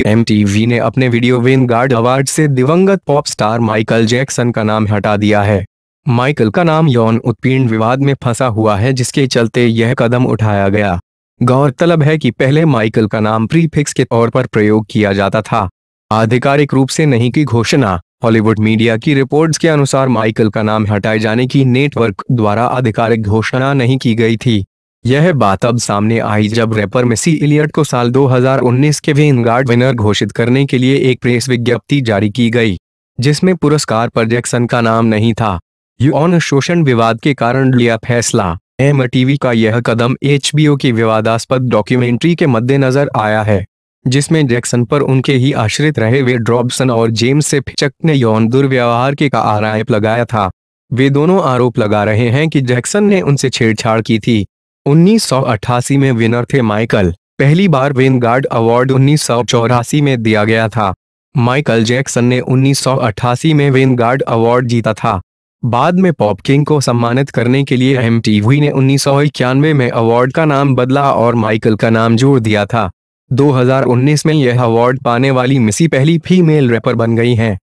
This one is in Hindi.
एमटीवी ने अपने वीडियो वैनगार्ड अवार्ड से दिवंगत पॉप स्टार माइकल जैक्सन का नाम हटा दिया है। माइकल का नाम यौन उत्पीड़न विवाद में फंसा हुआ है, जिसके चलते यह कदम उठाया गया। गौरतलब है कि पहले माइकल का नाम प्रीफिक्स के तौर पर प्रयोग किया जाता था, आधिकारिक रूप से नहीं की घोषणा। हॉलीवुड मीडिया की रिपोर्ट्स के अनुसार माइकल का नाम हटाए जाने की नेटवर्क द्वारा आधिकारिक घोषणा नहीं की गई थी। यह बात अब सामने आई जब रैपर मिसी एलियट को साल 2019 के वैनगार्ड विनर घोषित करने के लिए एक प्रेस विज्ञप्ति जारी की गई, जिसमें पुरस्कार पर जैक्सन का नाम नहीं था। यौन शोषण विवाद के कारण लिया फैसला। एमटीवी का यह कदम एचबीओ की विवादास्पद डॉक्यूमेंट्री के मद्देनजर आया है, जिसमें जैक्सन पर उनके ही आश्रित रहे वे रॉबसन और जेम्स सेफेचक ने यौन दुर्व्यवहार के का आरोप लगाया था। वे दोनों आरोप लगा रहे हैं कि जैक्सन ने उनसे छेड़छाड़ की थी। 1988 में विनर थे माइकल। पहली बार वैनगार्ड अवार्ड 1984 में दिया गया था। माइकल जैक्सन ने 1988 में वैनगार्ड अवार्ड जीता था। बाद में पॉप किंग को सम्मानित करने के लिए एमटीवी ने 1991 में अवार्ड का नाम बदला और माइकल का नाम जोड़ दिया था। 2019 में यह अवार्ड पाने वाली मिसी पहली फीमेल रैपर बन गई हैं।